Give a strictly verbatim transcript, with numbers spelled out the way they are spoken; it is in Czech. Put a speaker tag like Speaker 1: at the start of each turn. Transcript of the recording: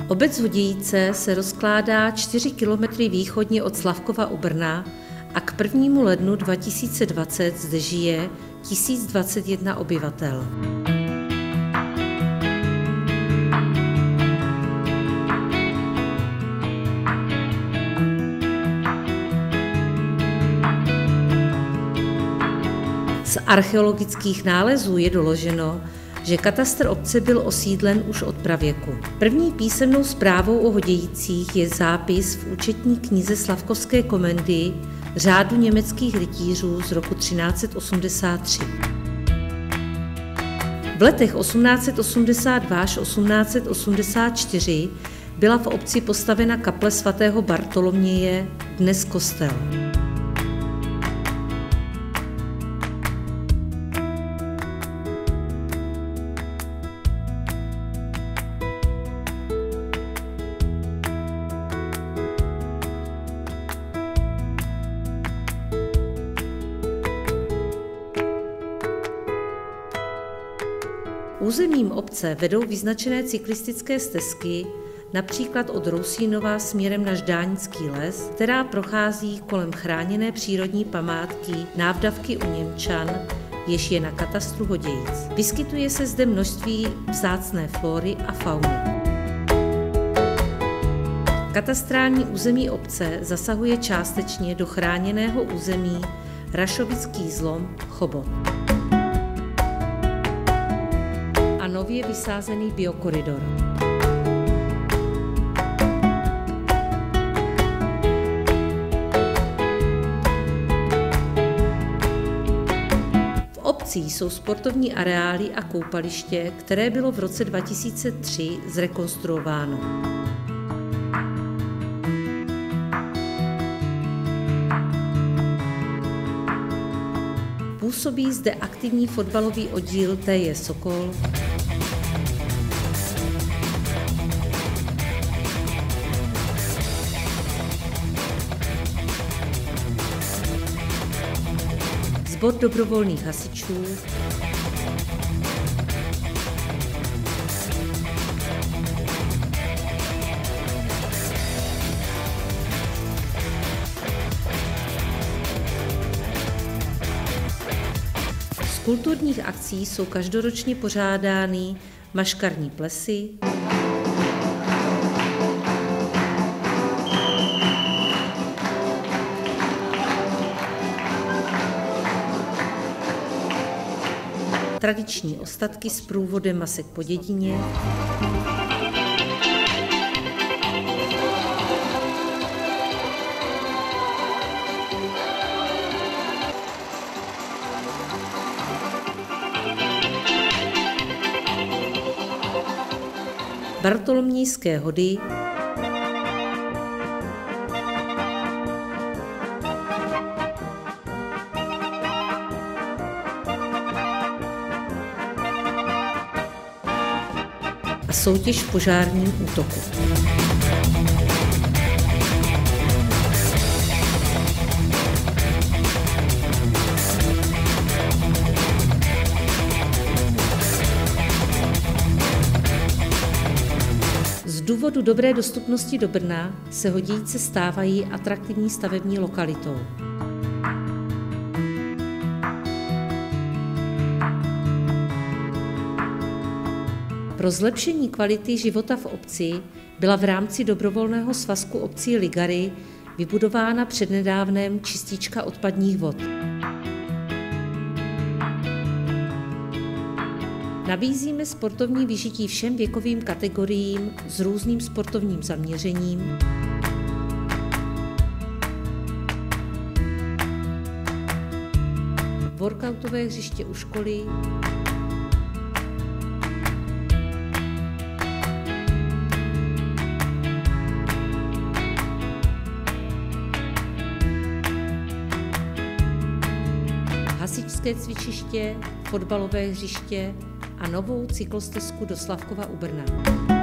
Speaker 1: Obec Hodějice se rozkládá čtyři kilometry východně od Slavkova u Brna a k prvnímu lednu dva tisíce dvacet zde žije tisíc dvacet jedna obyvatel. Z archeologických nálezů je doloženo, že katastr obce byl osídlen už od pravěku. První písemnou zprávou o Hodějicích je zápis v účetní knize Slavkovské komendy řádu německých rytířů z roku třináct set osmdesát tři. V letech osmnáct set osmdesát dva až osmnáct set osmdesát čtyři byla v obci postavena kaple svatého Bartoloměje, dnes kostel. Územím obce vedou vyznačené cyklistické stezky, například od Rousínova směrem na Ždánický les, která prochází kolem chráněné přírodní památky Návdavky u Němčan, jež je na katastru Hodějic. Vyskytuje se zde množství vzácné flóry a fauny. Katastrální území obce zasahuje částečně do chráněného území Rašovický zlom Chobot a nově vysázený biokoridor. V obci jsou sportovní areály a koupaliště, které bylo v roce dva tisíce tři zrekonstruováno. Působí zde aktivní fotbalový oddíl T J Sokol, sbor dobrovolných hasičů, z kulturních akcí jsou každoročně pořádány maškarní plesy, tradiční ostatky s průvodem masek po dědině, bartolomějské hody, a soutěž v požárním útoku. Z důvodu dobré dostupnosti do Brna se Hodějice stávají atraktivní stavební lokalitou. Pro zlepšení kvality života v obci byla v rámci dobrovolného svazku obcí Ligary vybudována přednedávnem čistička odpadních vod. Nabízíme sportovní vyžití všem věkovým kategoriím s různým sportovním zaměřením, workoutové hřiště u školy, hasičské cvičiště, fotbalové hřiště a novou cyklostezku do Slavkova u Brna.